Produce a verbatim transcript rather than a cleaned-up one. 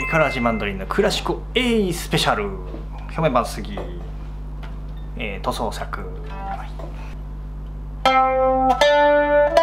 カラージマンドリンのクラシコ A スペシャル表面板杉、えー、塗装作、はい